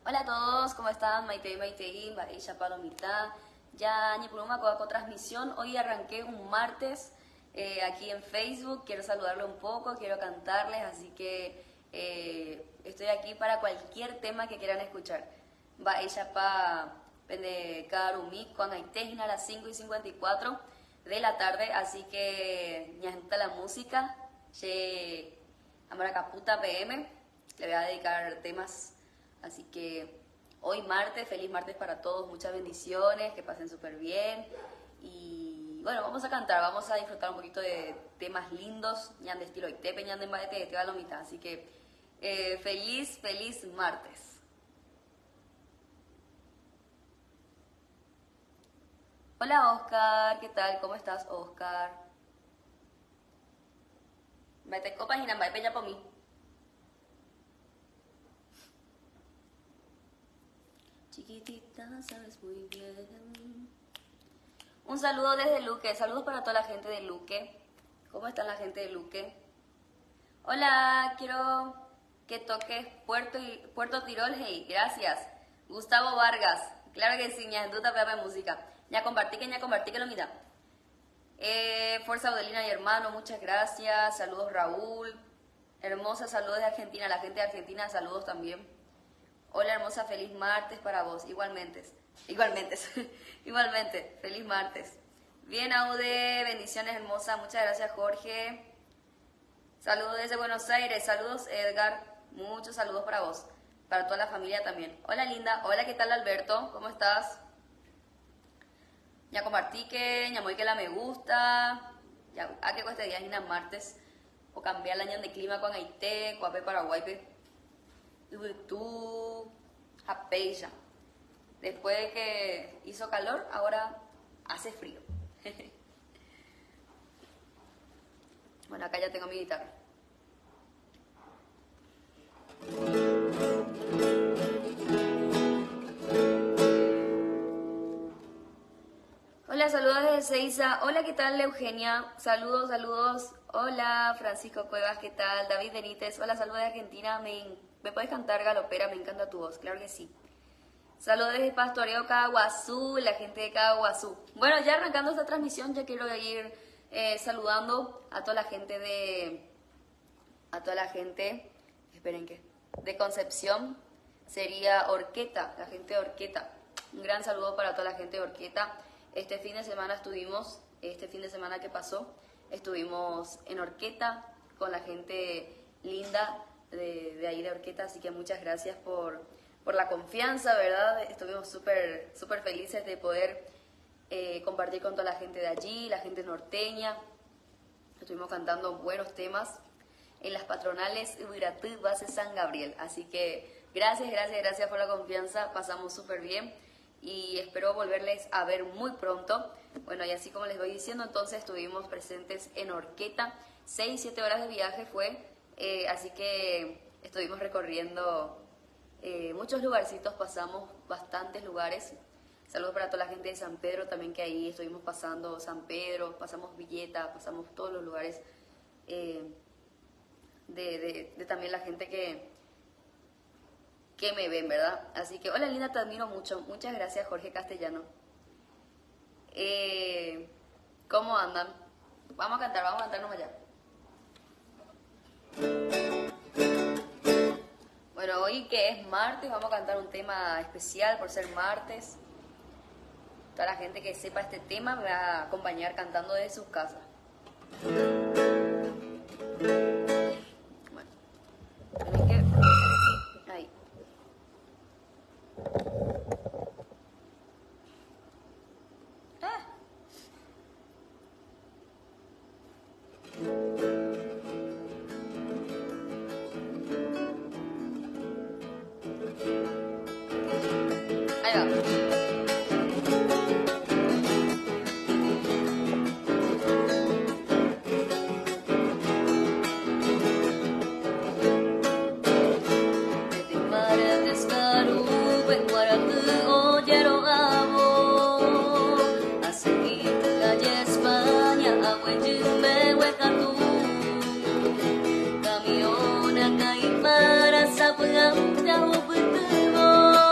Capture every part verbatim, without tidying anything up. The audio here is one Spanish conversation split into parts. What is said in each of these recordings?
Hola a todos, ¿cómo están? Maite, Maite, Baella Palomita. Ya ni por una con transmisión. Hoy arranqué un martes eh, aquí en Facebook. Quiero saludarle un poco, quiero cantarles, así que eh, estoy aquí para cualquier tema que quieran escuchar. Baella Pa Pende Karumi con Aitegina a las cinco y cincuenta y cuatro de la tarde, así que ya está la música. Che Amaracaputa P M, le voy a dedicar temas. Así que hoy martes, feliz martes para todos, muchas bendiciones, que pasen súper bien. Y bueno, vamos a cantar, vamos a disfrutar un poquito de temas lindos, ñan de estilo Itepe, ñan de Mbaete, de Tebalomita. Así que eh, feliz, feliz martes. Hola Oscar, ¿qué tal? ¿Cómo estás, Oscar? Mete copas y nada, peña por mí. Chiquitita, sabes muy bien. Un saludo desde Luque. Saludos para toda la gente de Luque. ¿Cómo está la gente de Luque? Hola, quiero que toques Puerto, Puerto Tirol. Hey, gracias. Gustavo Vargas. Claro que sí, ña duda pepe música. Ya compartí que ya compartí que lo mira. Eh, Fuerza Audelina y hermano, muchas gracias. Saludos Raúl. Hermosa, saludos de Argentina. La gente de Argentina, saludos también. Hola hermosa, feliz martes para vos, igualmente, igualmente, igualmente, feliz martes. Bien Aude, bendiciones hermosa, muchas gracias Jorge. Saludos desde Buenos Aires, saludos Edgar, muchos saludos para vos, para toda la familia también. Hola linda, hola ¿qué tal Alberto? ¿Cómo estás? Ya compartí que, ya muy que la me gusta, ya a que cueste días y martes, o cambiar la año de clima con Haití, Coape Paraguay, tú, Japeya. Después de que hizo calor, ahora hace frío. Bueno, acá ya tengo mi guitarra. Hola, saludos desde Seiza. Hola, ¿qué tal, Eugenia? Saludos, saludos. Hola, Francisco Cuevas, ¿qué tal? David Benítez. Hola, saludos de Argentina. Me ¿Me puedes cantar galopera? Me encanta tu voz, claro que sí. Saludos desde Pastoreo Caguazú, la gente de Caguazú. Bueno, ya arrancando esta transmisión, ya quiero ir eh, saludando a toda la gente de... A toda la gente... Esperen que... De Concepción. Sería Orqueta, la gente de Orqueta. Un gran saludo para toda la gente de Orqueta. Este fin de semana estuvimos, este fin de semana que pasó, estuvimos en Orqueta con la gente linda De, de ahí de Orqueta, así que muchas gracias por, por la confianza, ¿verdad? Estuvimos súper súper felices de poder eh, compartir con toda la gente de allí, la gente norteña. Estuvimos cantando buenos temas en las patronales Ubiratú, base San Gabriel. Así que gracias, gracias, gracias por la confianza, pasamos súper bien y espero volverles a ver muy pronto. Bueno, y así como les voy diciendo, entonces estuvimos presentes en Orqueta, seis, siete horas de viaje fue. Eh, así que estuvimos recorriendo eh, muchos lugarcitos, pasamos bastantes lugares. Saludos para toda la gente de San Pedro también, que ahí estuvimos pasando San Pedro, pasamos Villeta, pasamos todos los lugares eh, de, de, de también la gente que, que me ven, ¿verdad? Así que, hola linda, te admiro mucho. Muchas gracias, Jorge Castellano. Eh, ¿Cómo andan? Vamos a cantar, vamos a cantarnos allá. Bueno, hoy que es martes, vamos a cantar un tema especial por ser martes. Toda la gente que sepa este tema me va a acompañar cantando desde sus casas. Bueno, tienen que... Ahí. Ah. Ahí va. Camiona caipara sa pengamda betul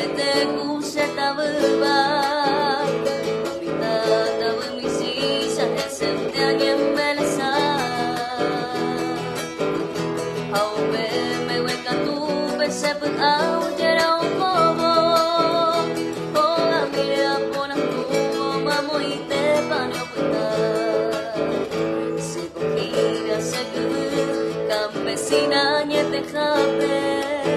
te puse tabuba Mita tabu misisa Nesente alguien beleza Au be me hueca tu Pese put au Yera un bobo Ola mira pona tu Mamo y te paneo puta Se cogida se que Campesina niete jape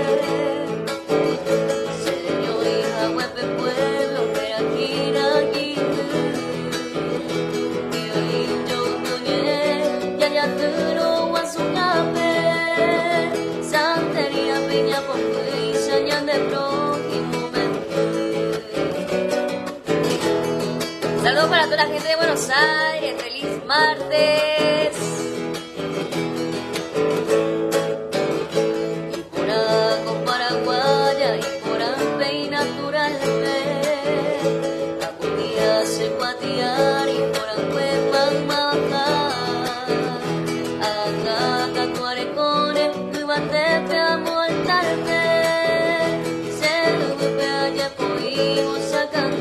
Saludos para toda la gente de Buenos Aires, feliz martes. Y por agua paraguaya y por ampe naturalmente, algún día se patear y por ampe mamá bajar. Acá tatuare con el cubate te amo al tarde. Se lo golpe allá podimos sacar.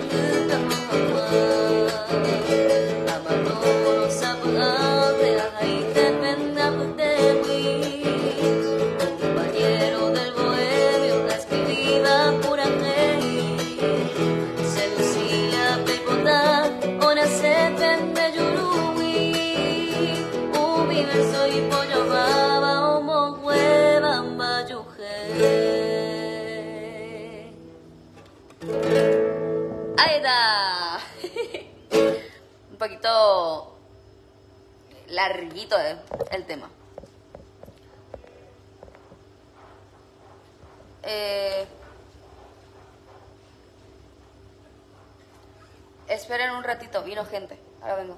Un poquito larguito eh, el tema. Eh, esperen un ratito, vino gente. Ahora vengo.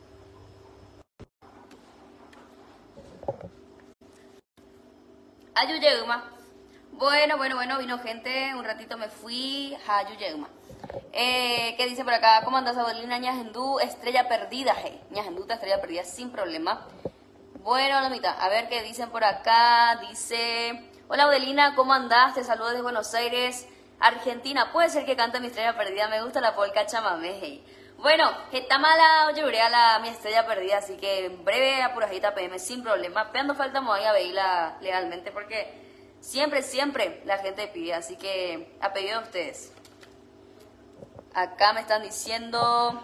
Ayuyegma. Bueno, bueno, bueno, vino gente. Un ratito me fui. Ayuyegma. Eh, ¿Qué dice por acá? ¿Cómo andas, Adelina? Ñajendú, estrella perdida, hey. Ñajendú, estrella perdida sin problema. Bueno, la mitad. A ver qué dicen por acá. Dice: hola, Adelina, ¿cómo andás? Te saludo desde Buenos Aires, Argentina. Puede ser que cante mi estrella perdida. Me gusta la polka chamamé, hey. Bueno, está mala, oye, a la mi estrella perdida, así que en breve apuradita P M sin problema. Peando falta me voy a veirla legalmente porque siempre, siempre la gente pide, así que a pedido de ustedes. Acá me están diciendo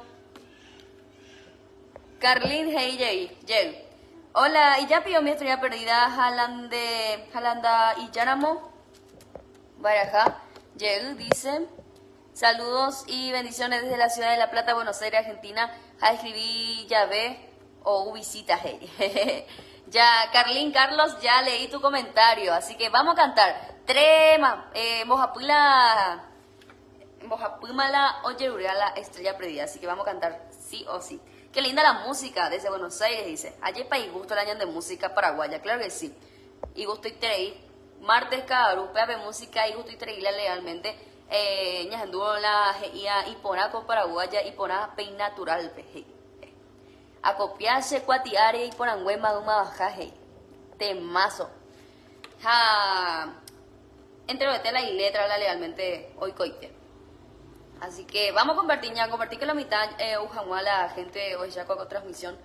Carlin Hey Jay, Jay. Hola, y ya pidió mi estrella perdida Jalande, Jalanda y Yaramo. Baraja. Jay dice: saludos y bendiciones desde la ciudad de La Plata, Buenos Aires, Argentina. A escribí ya ve o visita hey. Ya, Carlin Carlos, ya leí tu comentario, así que vamos a cantar. Trema, eh, Mojapula. Mojapumala oye la estrella perdida, así que vamos a cantar sí o sí. Qué linda la música desde Buenos Aires, dice. Ayer para y gusto el año de música paraguaya, claro que sí. Y gusto y treí. Martes caru, pepe música y gusto y treí legalmente. Eh, ñajanduo la geía y ponaco paraguaya y poná pei natural peje. A copiarse cuatiare y poranguema uma bajaje. Temazo. Ja. Entre lo de tela y letra la legalmente hoy coite. Así que vamos a compartir ya, compartir que la mitad eh, Ujamuá la gente hoy ya con transmisión.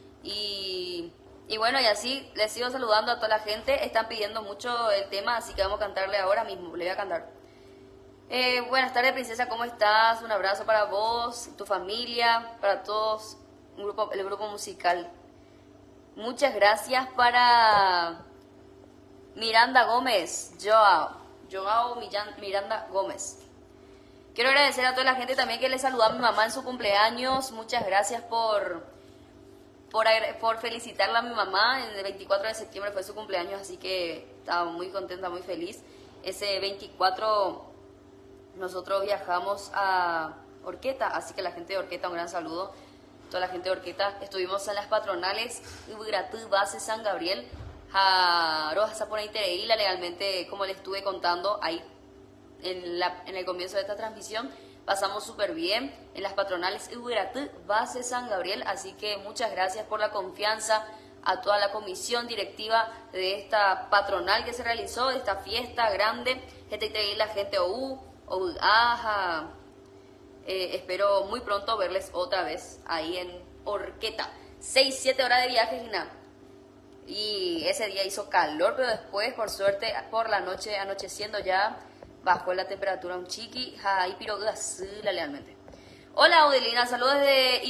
Y, y bueno, y así les sigo saludando a toda la gente. Están pidiendo mucho el tema, así que vamos a cantarle ahora mismo. Le voy a cantar. Eh, buenas tardes, princesa, ¿cómo estás? Un abrazo para vos, tu familia, para todos, un grupo, el grupo musical. Muchas gracias para Miranda Gómez, Joao, Joao Miranda Gómez. Quiero agradecer a toda la gente también que le saludó a mi mamá en su cumpleaños. Muchas gracias por, por, por felicitarla a mi mamá. El veinticuatro de septiembre fue su cumpleaños, así que estaba muy contenta, muy feliz. Ese veinticuatro nosotros viajamos a Orqueta, así que la gente de Orqueta, un gran saludo. Toda la gente de Orqueta. Estuvimos en las patronales Ubratú, Base San Gabriel. A Roja Sapona y Tereila, legalmente, como les estuve contando ahí. En, la, en el comienzo de esta transmisión pasamos súper bien en las patronales Ubratú, Base San Gabriel, así que muchas gracias por la confianza a toda la comisión directiva de esta patronal que se realizó, de esta fiesta grande, gente y la gente O U, O, ajá. Eh, espero muy pronto verles otra vez ahí en Orqueta. seis, siete horas de viaje, Gina. Y ese día hizo calor, pero después, por suerte, por la noche, anocheciendo ya, bajó la temperatura un chiqui. Ahí piro la lealmente. Hola, Audelina, saludos desde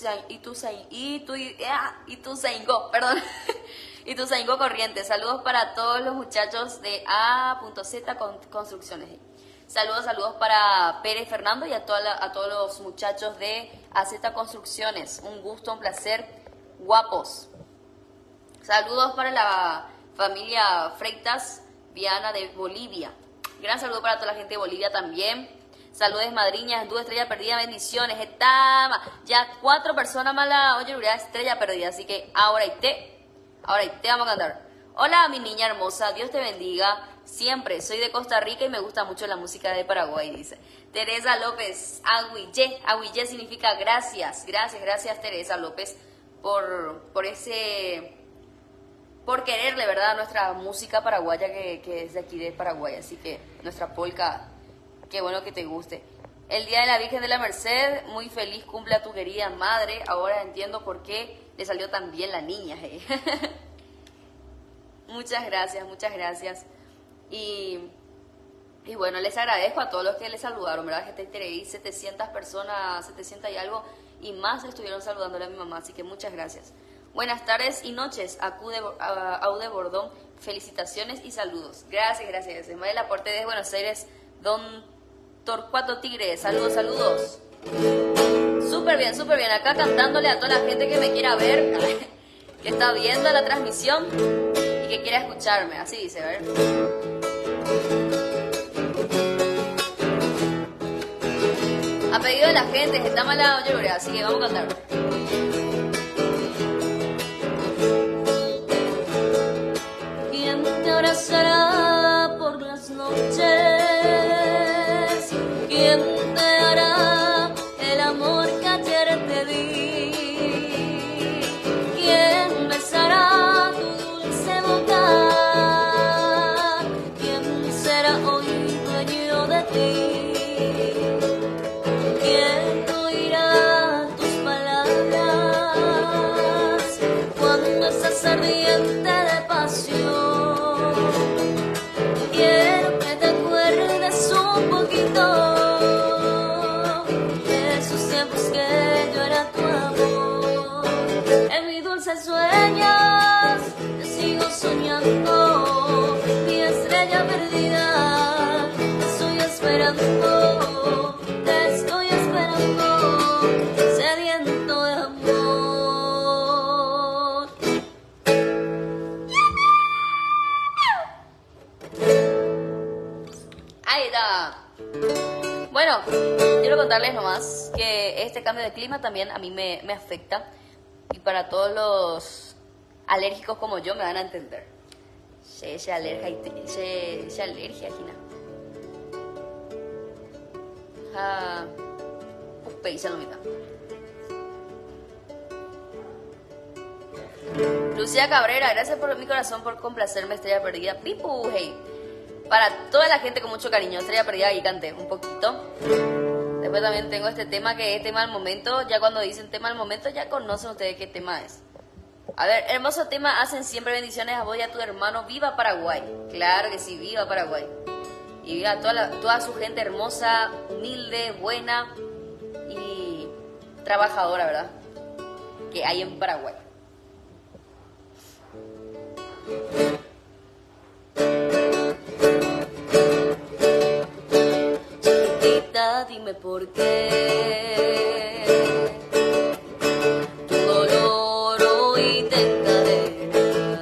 Ituzaingó, perdón. Ituzaingó Corrientes. Saludos para todos los muchachos de A Z Construcciones. Saludos, saludos para Pérez Fernando y a, toda la, a todos los muchachos de A Z Construcciones. Un gusto, un placer, guapos. Saludos para la familia Freitas Viana de Bolivia. Gran saludo para toda la gente de Bolivia también. Saludos, madriñas, dúo Estrella Perdida, bendiciones. Etama. Ya cuatro personas más la oye, Estrella Perdida. Así que ahora y te, ahora y te vamos a cantar. Hola, mi niña hermosa, Dios te bendiga. Siempre, soy de Costa Rica y me gusta mucho la música de Paraguay, dice. Teresa López, Aguillé. Aguillé significa gracias. Gracias, gracias Teresa López por, por ese... por quererle, ¿verdad?, nuestra música paraguaya que, que es de aquí de Paraguay. Así que nuestra polca, qué bueno que te guste. El Día de la Virgen de la Merced, muy feliz cumple a tu querida madre. Ahora entiendo por qué le salió tan bien la niña. ¿eh? Muchas gracias, muchas gracias. Y, y bueno, les agradezco a todos los que les saludaron, ¿verdad? Que te setecientas personas, setecientas y algo, y más estuvieron saludándole a mi mamá. Así que muchas gracias. Buenas tardes y noches, Acude, a, Aude Bordón, felicitaciones y saludos. Gracias, gracias. Ismael Aporte de Buenos Aires, Don Torcuato Tigre, saludos, saludos. Súper bien, súper bien. Acá cantándole a toda la gente que me quiera ver, que está viendo la transmisión y que quiera escucharme. Así dice, a ver. A pedido de la gente, que está mala oye, así que vamos a cantar. Abrazará por las noches, ¿quién te hará el amor que ayer te di? ¿Quién besará tu dulce boca? ¿Quién será hoy dueño de ti? ¿Quién oirá tus palabras cuando estás ardiente de pasión? Un poquito de esos tiempos que yo era tu amor. En mis dulces sueños te sigo soñando, mi estrella perdida. Te estoy esperando, te estoy esperando, sediento de amor. Ahí está. Bueno, quiero contarles nomás que este cambio de clima también a mí me, me afecta. Y para todos los alérgicos como yo me van a entender. Se, se alergia, se, se alergia, Gina. Ah, upe, y se lo meta. Lucía Cabrera, gracias por mi corazón por complacerme, Estrella Perdida. Pipu, hey. Para toda la gente con mucho cariño, Estrella Perdida, y canté un poquito. Después también tengo este tema que es tema del momento. Ya cuando dicen tema del momento, ya conocen ustedes qué tema es. A ver, hermoso tema, hacen siempre bendiciones a vos y a tu hermano. ¡Viva Paraguay! Claro que sí, viva Paraguay. Y viva toda, la, toda su gente hermosa, humilde, buena y trabajadora, ¿verdad? Que hay en Paraguay. Dime por qué tu dolor hoy te encadena.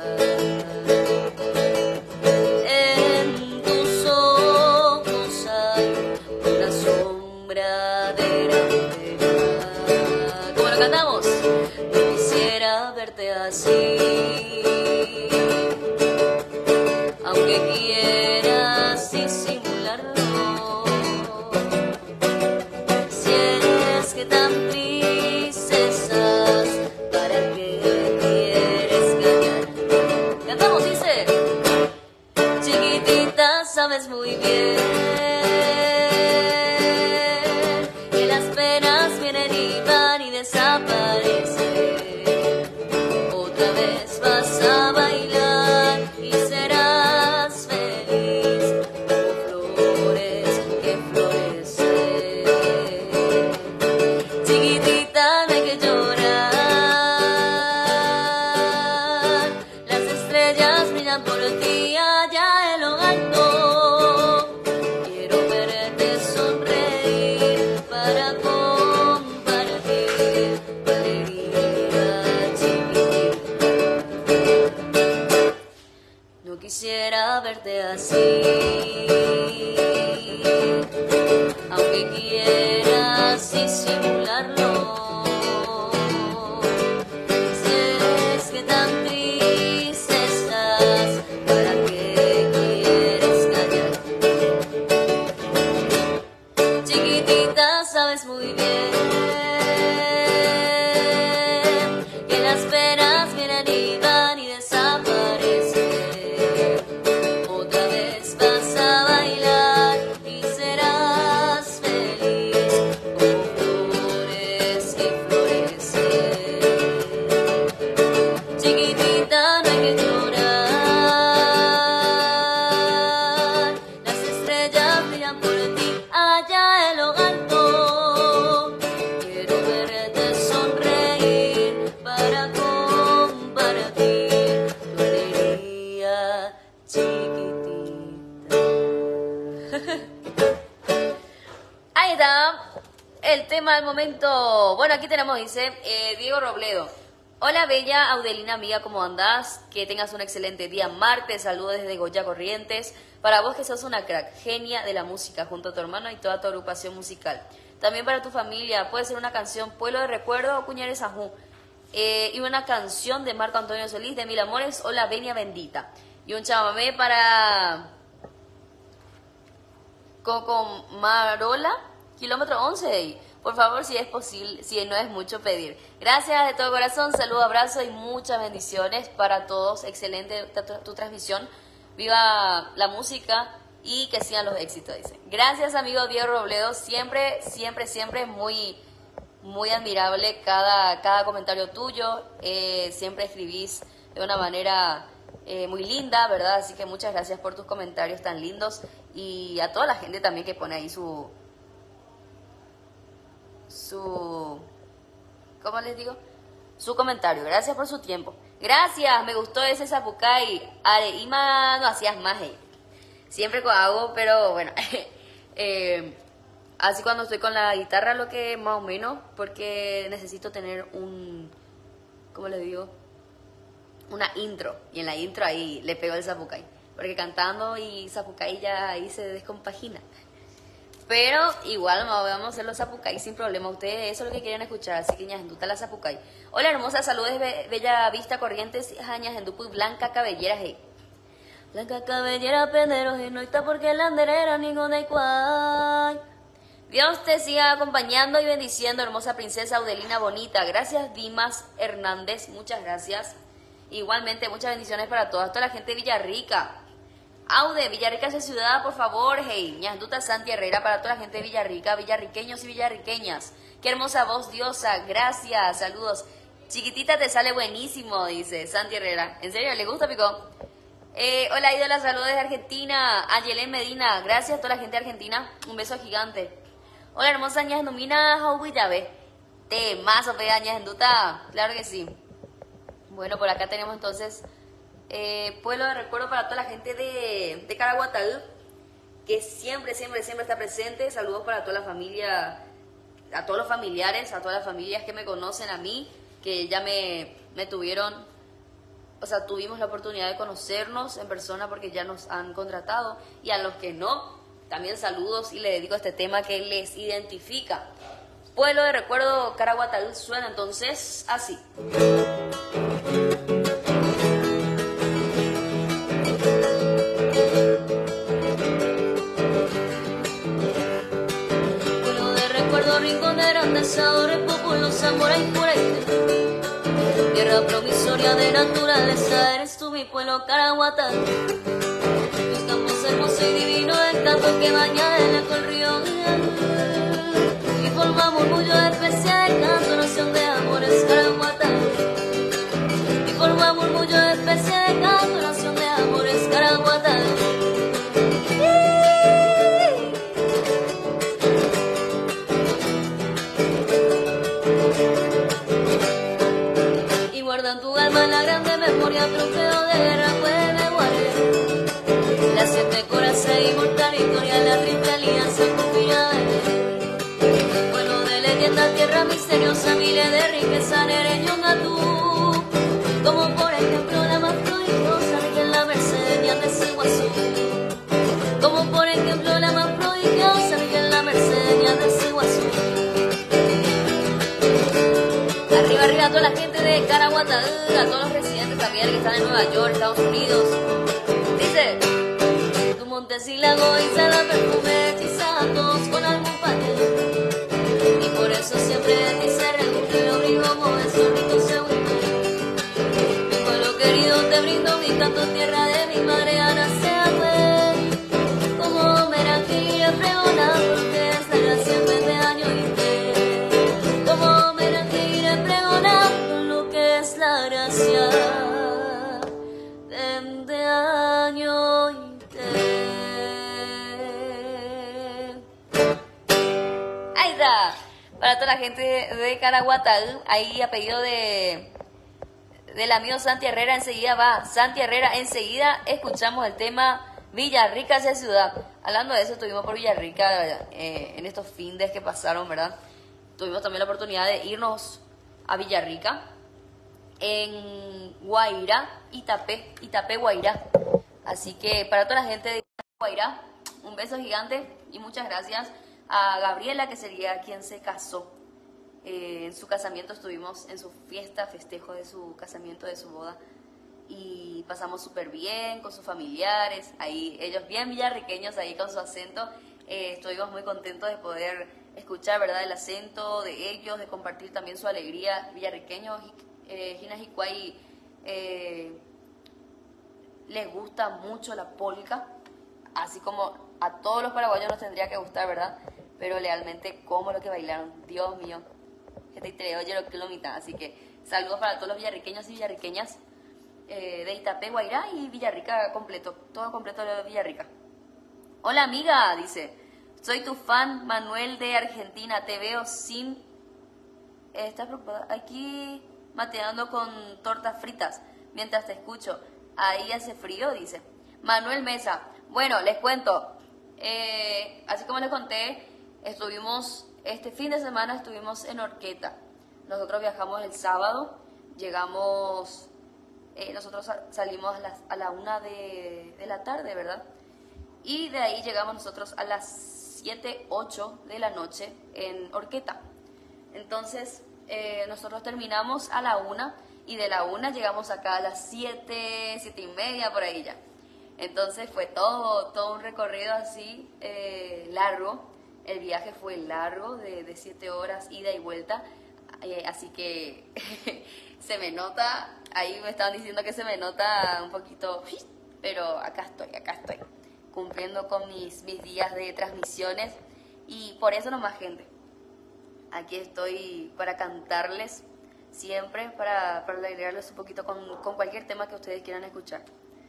En tus ojos hay una sombra de la pena. ¿Cómo lo cantamos? No quisiera verte así, aunque quieras disimularlo. Que tan triste que quieras disimularlo. Si es que tan triste estás, ¿para qué quieres callar? Chiquitita, sabes muy bien que las penas vienen y van y desaparecen. Otra vez vas a bailar y serás feliz como flores que florecen. Chiquitita, no hay que llorar, las estrellas brillan por ti allá en lo alto. Quiero verte sonreír para compartir tu alegría, chiquitita. Ahí está el tema del momento. Bueno, aquí tenemos, dice eh, Diego Robledo. Hola, bella Audelina amiga, ¿cómo andás? Que tengas un excelente día martes. Saludos desde Goya Corrientes. Para vos que sos una crack, genia de la música, junto a tu hermano y toda tu agrupación musical. También para tu familia, puede ser una canción Pueblo de Recuerdo o Cuñares Ajú. Eh, y una canción de Marco Antonio Solís de Mil Amores, Hola Venia Bendita. Y un chamamé para Coco Marola, kilómetro once. Por favor, si es posible, si no es mucho pedir. Gracias de todo corazón, saludo, abrazo y muchas bendiciones para todos. Excelente tu, tu transmisión. Viva la música y que sigan los éxitos, dice. Gracias, amigo Diego Robledo. Siempre, siempre, siempre muy, muy admirable cada, cada comentario tuyo. Eh, siempre escribís de una manera eh, muy linda, ¿verdad? Así que muchas gracias por tus comentarios tan lindos. Y a toda la gente también que pone ahí su... su... ¿cómo les digo? Su comentario. Gracias por su tiempo. Gracias, me gustó ese zapucay. Areima no hacías más, eh. Siempre lo hago, pero bueno. eh, así cuando estoy con la guitarra, lo que más o menos, porque necesito tener un... ¿cómo les digo? Una intro. Y en la intro ahí le pego el zapucay. Porque cantando y zapucay ya ahí se descompagina. Pero igual vamos a hacer los zapucay sin problema. Ustedes eso es lo que quieren escuchar, así que ñajenduta la zapucay. Hola hermosa, saludos de Bella Vista Corrientes, ñajendupu y Blanca Cabellera, hey. Blanca Cabellera, penderos y no está porque la anderera ninguna igual. Dios te siga acompañando y bendiciendo, hermosa princesa Audelina bonita. Gracias Dimas Hernández, muchas gracias. Igualmente muchas bendiciones para toda, toda la gente de Villarrica. Aude, Villarrica esa ciudad, por favor, hey, ñanduta Santi Herrera para toda la gente de Villarrica, villarriqueños y villarriqueñas. Qué hermosa voz, diosa, gracias, saludos. Chiquitita te sale buenísimo, dice Santi Herrera. ¿En serio? ¿Le gusta, Pico? Eh, hola, ídola, saludos desde Argentina. Ayelén Medina, gracias a toda la gente de Argentina. Un beso gigante. Hola, hermosa ñajendomina, Jauhuillabe. Te mazo, pega ñajenduta. Claro que sí. Bueno, por acá tenemos entonces... Eh, pueblo de recuerdo para toda la gente de, de Caraguatal, que siempre, siempre, siempre está presente. Saludos para toda la familia, a todos los familiares, a todas las familias que me conocen a mí, que ya me, me tuvieron, o sea, tuvimos la oportunidad de conocernos en persona porque ya nos han contratado. Y a los que no, también saludos y le dedico este tema que les identifica. Pueblo de recuerdo Caraguatal suena entonces así. Rinconderandesadores, pueblos, zamora y purete. Tierra promisoria de naturaleza, eres tú mi pueblo Caraguatal. Tus campos hermosos y divino, el canto que baña en el río. Y forma murmullo de especial, el canto, nación de amores Caraguatal. Y forma murmullo de especial, el canto, nación de amores Caraguatal. En tu alma la grande memoria, trofeo de guerra, puede guardar. La siete corazón inmortal, historia, la triple alianza confinada. Pueblo de leyenda, tierra misteriosa, miles de riqueza, nereñonga tú. Como por ejemplo la más prodigiosa, que en la mercedeña de ese guasú. Como por ejemplo la más prodigiosa, que en la mercedeña para toda la gente de Caraguatá, a todos los residentes también que están en Nueva York, Estados Unidos. Dice: tu montes y lago y sala perfume hechizados con algún panel. Y por eso siempre dice reluce lo brillo como el solito se hunde. Mi pueblo querido te brindo mi canto, tierra de mi madre Ana Seagüe. Como meranquilla fregona porque es la gracia en vez de año y te. Como meranquilla fregona con lo que es la gracia de año y te. Ahí está. Para toda la gente de Caraguatá, ahí a pedido de del amigo Santi Herrera, enseguida va. Santi Herrera, enseguida escuchamos el tema Villarrica hacia ciudad. Hablando de eso, estuvimos por Villarrica eh, en estos fines que pasaron, ¿verdad? Tuvimos también la oportunidad de irnos a Villarrica, en Guairá, Itapé, Itapé, Guairá. Así que para toda la gente de Guairá, un beso gigante y muchas gracias a Gabriela, que sería quien se casó. Eh, en su casamiento estuvimos en su fiesta, festejo de su casamiento, de su boda. Y pasamos súper bien con sus familiares, ahí ellos bien villarriqueños, ahí con su acento. Eh, estuvimos muy contentos de poder escuchar, ¿verdad?, el acento de ellos, de compartir también su alegría. Villarriqueños, eh, Gina Jicuay, eh, les gusta mucho la polka, así como a todos los paraguayos nos tendría que gustar, ¿verdad? Pero realmente, ¿cómo lo que bailaron? Dios mío, que te creo yo lo que lo mitad. Así que saludos para todos los villarriqueños y villarriqueñas eh, de Itapé, Guairá y Villarrica completo, todo completo de Villarrica. Hola amiga, dice, soy tu fan Manuel de Argentina, te veo sin... ¿Estás preocupada? Aquí mateando con tortas fritas mientras te escucho. Ahí hace frío, dice Manuel Mesa. Bueno, les cuento, eh, así como les conté, estuvimos, este fin de semana estuvimos en Orqueta. Nosotros viajamos el sábado, llegamos, eh, nosotros salimos a, las, a la una de, de la tarde, ¿verdad? Y de ahí llegamos nosotros a las siete, ocho de la noche en Orqueta. Entonces, eh, nosotros terminamos a la una y de la una llegamos acá a las siete, siete y media, por ahí ya. Entonces fue todo, todo un recorrido así eh, largo. El viaje fue largo, de, de siete horas, ida y vuelta. Eh, así que se me nota, ahí me estaban diciendo que se me nota un poquito, pero acá estoy, acá estoy, cumpliendo con mis, mis días de transmisiones. Y por eso nomás, gente, aquí estoy para cantarles siempre, para, para alegrarles un poquito con, con cualquier tema que ustedes quieran escuchar.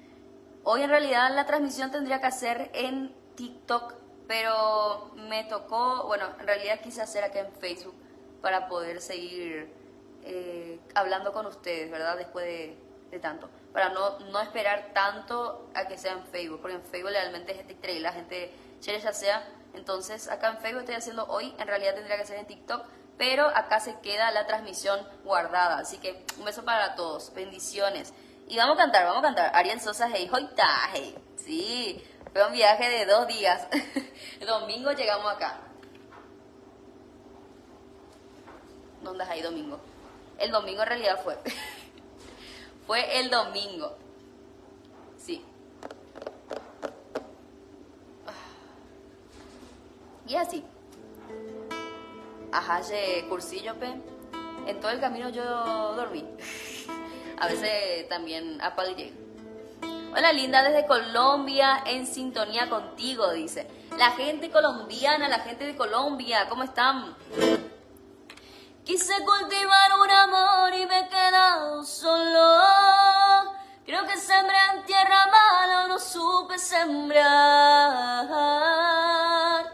Hoy en realidad la transmisión tendría que hacer en TikTok, pero me tocó, bueno, en realidad quise hacer acá en Facebook para poder seguir eh, hablando con ustedes, ¿verdad? Después de, de tanto, para no, no esperar tanto a que sea en Facebook, porque en Facebook realmente es gente increíble, la gente chévere ya sea. Entonces acá en Facebook estoy haciendo hoy, en realidad tendría que ser en TikTok, pero acá se queda la transmisión guardada. Así que un beso para todos, bendiciones. Y vamos a cantar, vamos a cantar. Ariel Sosa, hey, hoita, hey. Sí, fue un viaje de dos días. El domingo llegamos acá. ¿Dónde es ahí domingo? El domingo en realidad fue. Fue el domingo. Sí. Y así. Ajá, ese cursillo, pe. En todo el camino yo dormí. A veces también apagué. Hola linda, desde Colombia, en sintonía contigo, dice. La gente colombiana, la gente de Colombia, ¿cómo están? Quise cultivar un amor y me he quedado solo. Creo que sembré en tierra mala o no supe sembrar.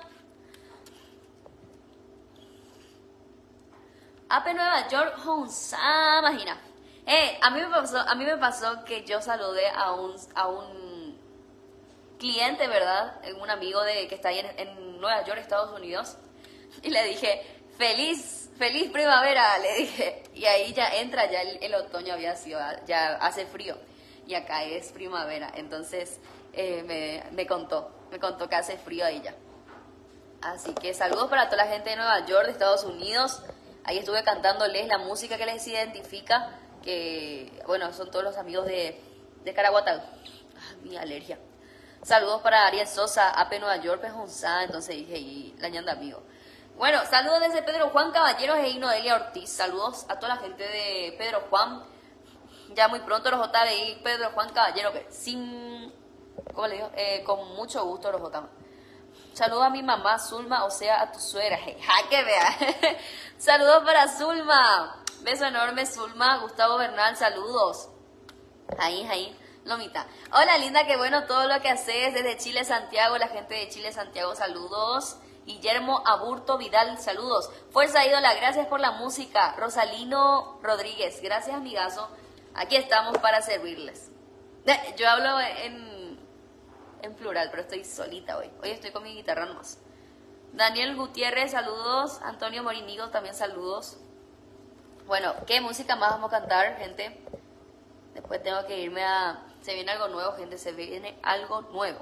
Ape Nueva York, Honsa, imagina. Eh, a mí me pasó, a mí me pasó que yo saludé a un, a un cliente, ¿verdad? Un amigo de que está ahí en, en Nueva York, Estados Unidos, y le dije, feliz, feliz primavera, le dije. Y ahí ya entra, ya el, el otoño había sido, ya hace frío, y acá es primavera. Entonces eh, me, me contó, me contó que hace frío ahí ya. Así que saludos para toda la gente de Nueva York, de Estados Unidos. Ahí estuve cantándoles la música que les identifica, que, bueno, son todos los amigos de, de Caraguatá. Ah, mi alergia. Saludos para Ariel Sosa, A P Nueva York, Pejonzá, entonces dije, y la ñanda amigo. Bueno, saludos desde Pedro Juan Caballeros e Noelia Ortiz. Saludos a toda la gente de Pedro Juan. Ya muy pronto los J B I, Pedro Juan Caballero, que sin, ¿cómo le digo? Eh, con mucho gusto los J. Saludos a mi mamá Zulma, o sea, a tu suegra. ¡Ja, que vea! Saludos para Zulma. Beso enorme, Zulma. Gustavo Bernal, saludos. Ahí, ahí. Lomita. Hola, linda, qué bueno todo lo que haces desde Chile, Santiago. La gente de Chile, Santiago, saludos. Guillermo Aburto Vidal, saludos. Fuerza ídola, gracias por la música. Rosalino Rodríguez, gracias, amigazo. Aquí estamos para servirles. Yo hablo en, en plural, pero estoy solita hoy. Hoy estoy con mi guitarra nomás. Daniel Gutiérrez, saludos. Antonio Morinigo, también saludos. Bueno, ¿qué música más vamos a cantar, gente? Después tengo que irme a... Se viene algo nuevo, gente, se viene algo nuevo.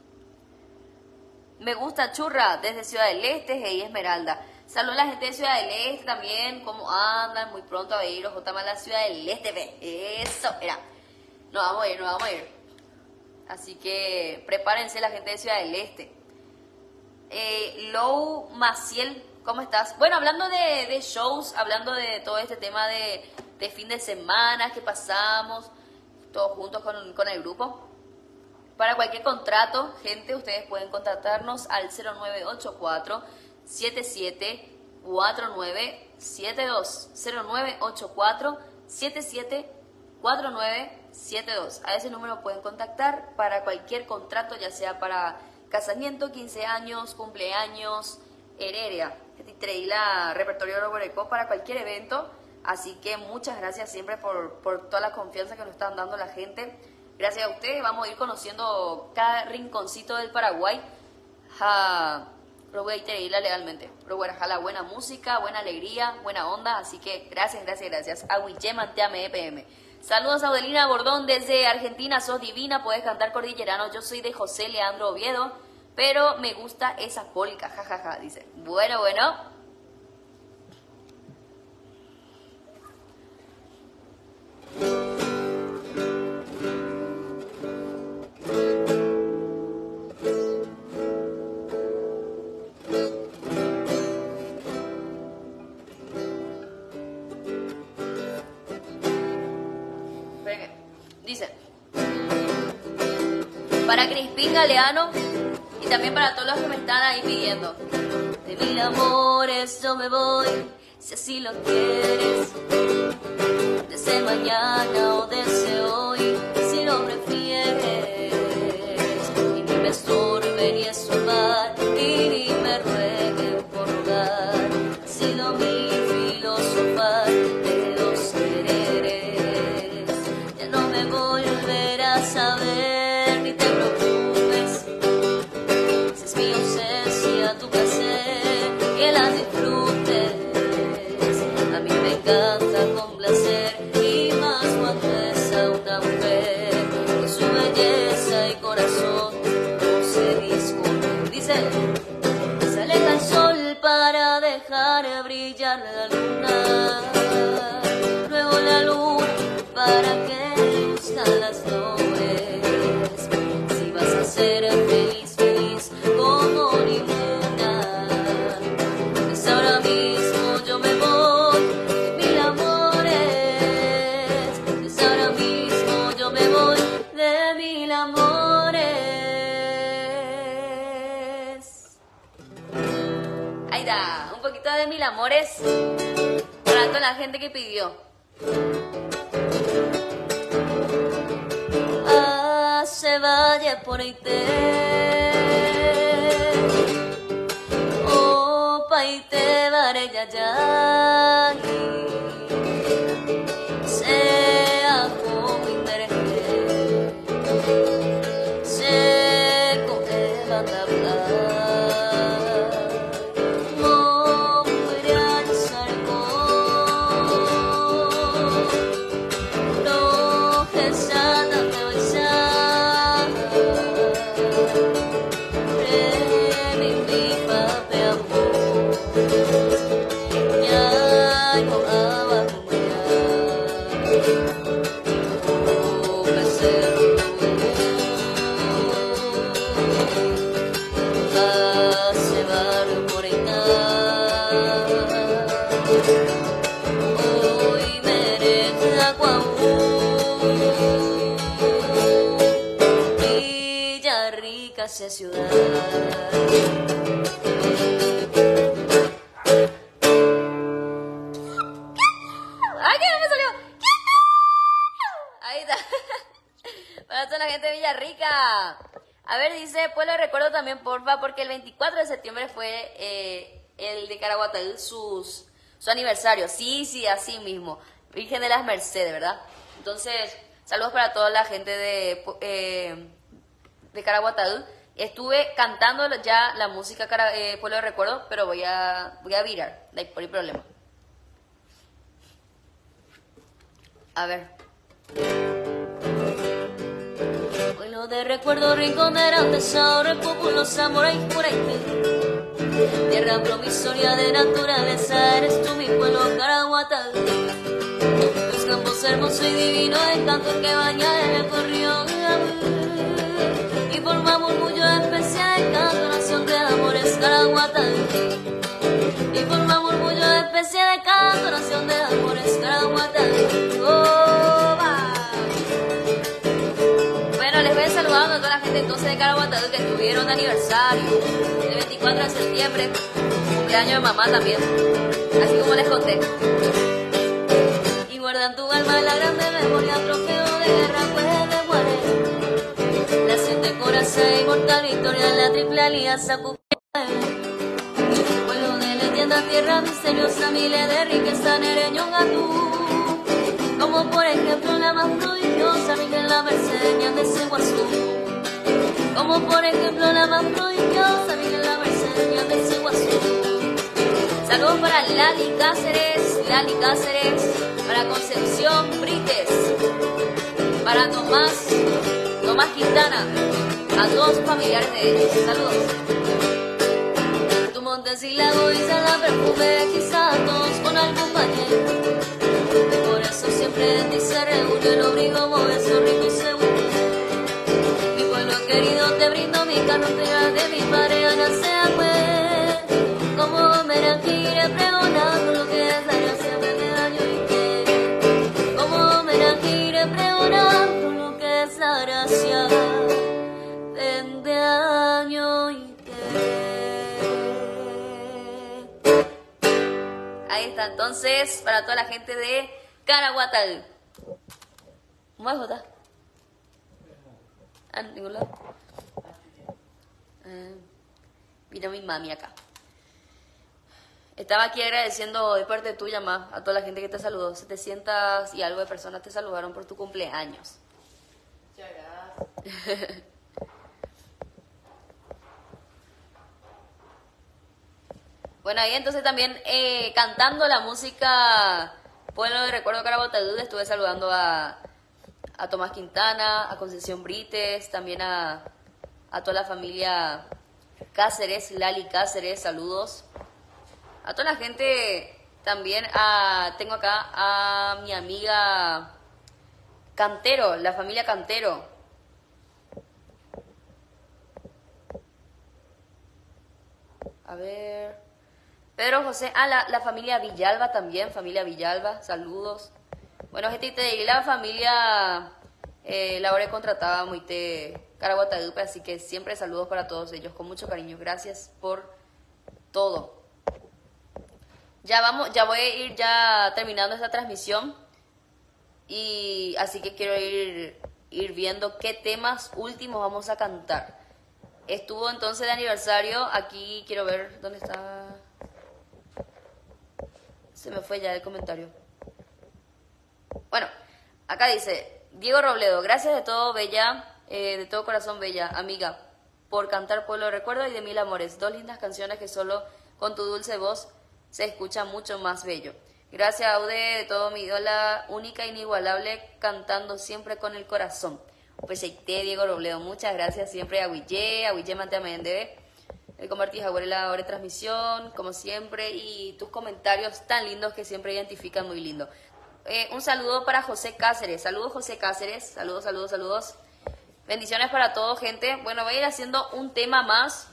Me gusta Churra, desde Ciudad del Este, Hey Esmeralda. Saludos a la gente de Ciudad del Este también, ¿cómo andan? Muy pronto a ir, J más la Ciudad del Este, ve. Eso, era. Nos vamos a ir, nos vamos a ir. Así que prepárense la gente de Ciudad del Este. Eh, Lou Maciel, ¿cómo estás? Bueno, hablando de, de shows, hablando de todo este tema de, de fin de semana que pasamos, todos juntos con, con el grupo. Para cualquier contrato, gente, ustedes pueden contactarnos al cero nueve ocho cuatro, siete siete cuatro nueve siete dos. cero nueve ocho cuatro, siete siete cuatro nueve siete dos. A ese número pueden contactar para cualquier contrato, ya sea para casamiento, quince años, cumpleaños, heredia. Traíla repertorio Roboreco para cualquier evento. Así que muchas gracias siempre por, por toda la confianza que nos están dando la gente. Gracias a ustedes vamos a ir conociendo cada rinconcito del Paraguay. Ja, Roboreco legalmente. Roboreco, buena música, buena alegría, buena onda. Así que gracias, gracias, gracias. Aguille Manteame E P M. Saludos a Adelina Bordón desde Argentina. Sos divina, puedes cantar cordillerano. Yo soy de José Leandro Oviedo, pero me gusta esa polca, jajaja, ja, ja, dice. Bueno, bueno. Dice, para Crispín Galeano y también para todos los que me están ahí pidiendo. De mil amores yo me voy, si así lo quieres. Desde mañana o desde hoy, si lo prefieres. Y ni me estorben ni estorbar, y ni me rueguen por rogar. Si lo mi filosofar de los quereres. Ya no me volverás a ver, ni te preocupes. Si es mi ausencia tu placer, que la disfrutes. A mí me encanta complacer. Una mujer que su belleza y corazón no se discute. Dice, se aleja el sol para dejar brillar la luna, luego la luna para que luzcan las flores. Si vas a ser feliz, feliz como ninguna, pues ahora mismo yo me voy de mil amores. Me voy de mil amores. Ahí da, un poquito de mil amores para toda la gente que pidió. Ah, se vaya por Ité, oh, pa Ité, vare ya ya. Sea como se coge la tabla, no podría salgo, no que sana te voy a mi mi pape amor, ya dulce ciudad. ¡Ay, que no me salió! Ahí está. Para toda la gente de Villarrica. A ver, dice, pues le recuerdo también, porfa, porque el veinticuatro de septiembre fue eh, el de Caraguatá, sus, su aniversario. Sí, sí, así mismo. Virgen de las Mercedes, ¿verdad? Entonces, saludos para toda la gente de, eh, de Caraguatá. Estuve cantando ya la música cara, eh, Pueblo de Recuerdo, pero voy a, voy a virar, no hay por el problema. A ver. Pueblo de recuerdo, rincón de gran tesoro, el pueblo samurai Curaité. Tierra promisoria de naturaleza, eres tú mi pueblo Caraguatá. Los campos hermosos y divinos, el canto que baña en el corrió. Y forma murmullo especial, el canto, nación de amores Caraguatá. Y forma murmullo especial, el canto, nación de amores Caraguatá. Oh, va. Bueno, les voy saludando a toda la gente entonces de Caraguatá que tuvieron aniversario el veinticuatro de septiembre, cumpleaños de mamá también, así como les conté. Y guardan tu alma la grande memoria, trofeo de guerra, pues de Guaré. Naciente corazón, inmortal victoria, la triple alianza, pueblo de leyenda, tierra misteriosa, miles de riqueza, nereño gatú. Como por ejemplo la más prodigiosa, Virgen la Mercedes de ese Guazú. Como por ejemplo la más prodigiosa, Virgen la Mercedes de ese Guazú. Saludos para Lali Cáceres, Lali Cáceres, para Concepción Brites, para Tomás, Tomás Quintana, a todos sus familiares de ellos. Saludos. Tu montes y lago y la perfume, quizás todos con algún bañero. Por eso siempre en ti se reúne el obrigo, moverse rico y seguro. Mi pueblo querido, te brindo mi carretera de mi padre, Ana sea pues. Como meranquire pregonando lo que es la gracia de año y que. Como meranquire pregonando lo que es la gracia de año y que. Ahí está, entonces, para toda la gente de Caraguatá. ¿Cómo es, Jota? Ah, en ningún lado. Ah, vino mi mami acá. Estaba aquí agradeciendo de parte tuya, ma, a toda la gente que te saludó. setecientas y algo de personas te saludaron por tu cumpleaños. Muchas gracias. Bueno, ahí entonces también eh, cantando la música Pueblo de Recuerdo Caraguatá, estuve saludando a, a Tomás Quintana, a Concepción Brites, también a, a toda la familia Cáceres, Lali Cáceres, saludos. A toda la gente también, a, tengo acá a mi amiga Cantero, la familia Cantero. A ver... Pedro José, ah, la, la familia Villalba también, familia Villalba, saludos. Bueno, gente, y la familia eh, la hora contratada muy te Caraguatá, así que siempre saludos para todos ellos, con mucho cariño. Gracias por todo. Ya vamos, ya voy a ir ya terminando esta transmisión y así que quiero ir, ir viendo qué temas últimos vamos a cantar. Estuvo entonces de aniversario, aquí quiero ver dónde está... Se me fue ya el comentario. Bueno, acá dice, Diego Robledo, gracias de todo, Bella, eh, de todo corazón, Bella, amiga, por cantar Pueblo de Recuerdo y de Mil Amores. Dos lindas canciones que solo con tu dulce voz se escucha mucho más bello. Gracias, Aude, de todo mi ídola, única e inigualable, cantando siempre con el corazón. Pues te Diego Robledo, muchas gracias siempre a Huille, a Huille Manteamende. El compartir ahora la hora de transmisión, como siempre, y tus comentarios tan lindos que siempre identifican muy lindo. Eh, un saludo para José Cáceres. Saludos, José Cáceres. Saludos, saludos, saludos. Bendiciones para todos, gente. Bueno, voy a ir haciendo un tema más.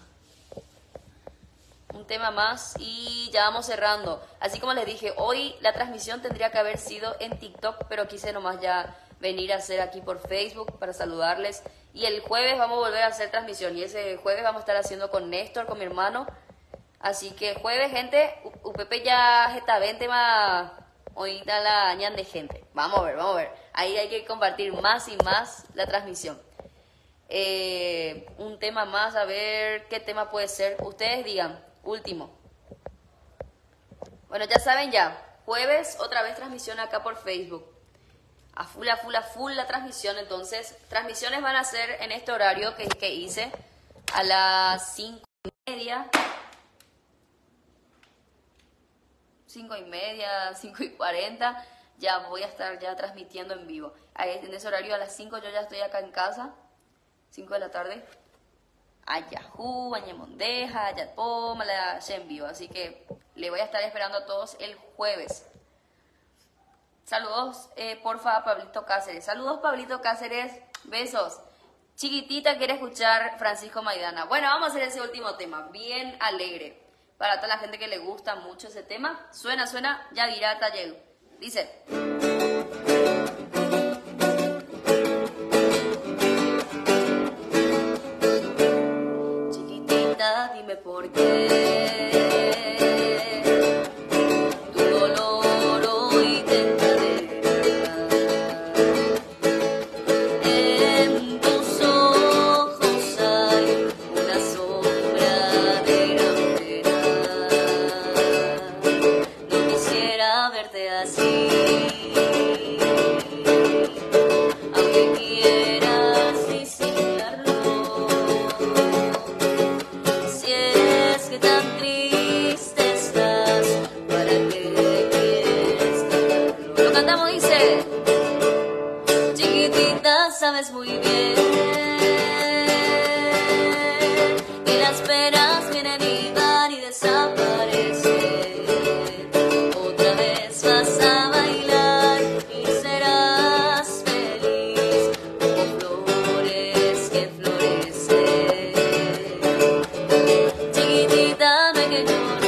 Un tema más y ya vamos cerrando. Así como les dije, hoy la transmisión tendría que haber sido en TikTok, pero quise nomás ya venir a hacer aquí por Facebook para saludarles. Y el jueves vamos a volver a hacer transmisión. Y ese jueves vamos a estar haciendo con Néstor, con mi hermano. Así que jueves, gente, U P P ya está veinte más. Ahorita la añan de gente. Vamos a ver, vamos a ver. Ahí hay que compartir más y más la transmisión. Eh, un tema más, a ver qué tema puede ser. Ustedes digan, último. Bueno, ya saben ya. Jueves, otra vez transmisión acá por Facebook. A full, a full, a full la transmisión. Entonces, transmisiones van a ser en este horario que, que hice a las cinco y media. Cinco y media, cinco y cuarenta. Ya voy a estar ya transmitiendo en vivo. Ahí, en ese horario a las cinco yo ya estoy acá en casa. cinco de la tarde. A Yahoo, a Ñemondeja, a Yatpoma, la en vivo. Así que le voy a estar esperando a todos el jueves. Saludos, eh, porfa, a Pablito Cáceres. Saludos, Pablito Cáceres. Besos. Chiquitita quiere escuchar Francisco Maidana. Bueno, vamos a hacer ese último tema. Bien alegre. Para toda la gente que le gusta mucho ese tema. Suena, suena. Ya dirá Tallego. Dice... Dime por qué tu dolor hoy te encadena. En tus ojos hay una sombra de gran pena. No quisiera verte así, aunque quieras disimularlo. Tan triste estás, ¿para qué quieres cantarlo? Lo cantamos, dice. Chiquitita, sabes muy bien que las penas vienen y van y desaparecen. Otra vez vas a bailar y serás feliz como flores que florecen. Chiquitita, no hay que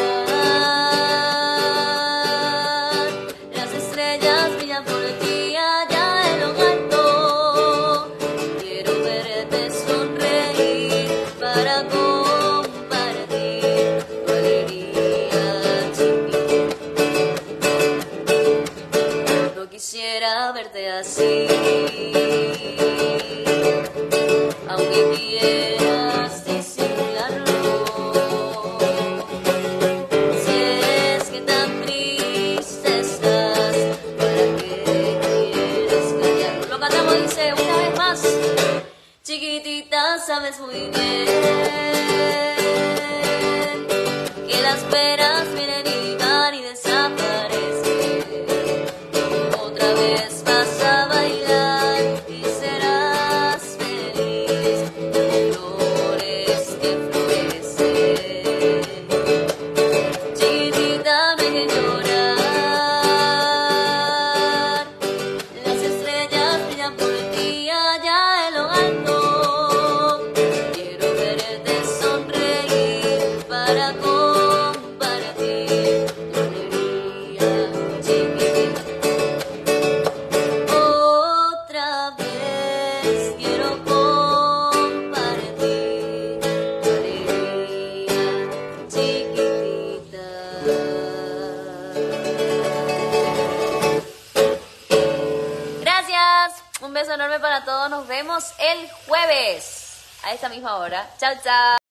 llorar. Las estrellas brillan por ti allá en lo alto. Quiero verte sonreír para compartir tu alegría, chiquitita. No quisiera verte así, aunque quieras disimularlo. Chiquitita, sabes muy bien que las penas vienen y van y desaparecen. Otra vez vas a bailar y serás feliz como flores que florecen. Chiquitita, no hay que llorar. Las estrellas brillan por ti allá en lo alto. Un beso enorme para todos. Nos vemos el jueves a esta misma hora. Chao, chao.